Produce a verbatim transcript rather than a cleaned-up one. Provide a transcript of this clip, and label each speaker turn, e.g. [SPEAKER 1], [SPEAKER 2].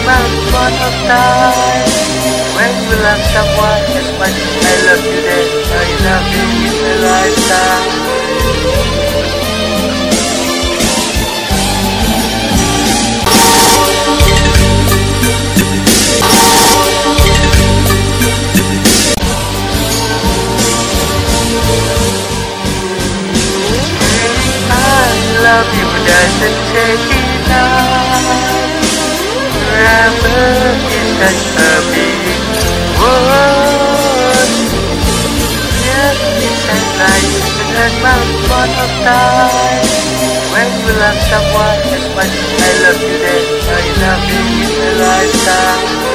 [SPEAKER 1] once upon a time. When you love someone as much as I love you, then I love you in a lifetime. Love you doesn't take enough. Forever is such a big word. Yes, it's a nice and once upon a time. When you love someone as much as I love you, then I love you in a lifetime.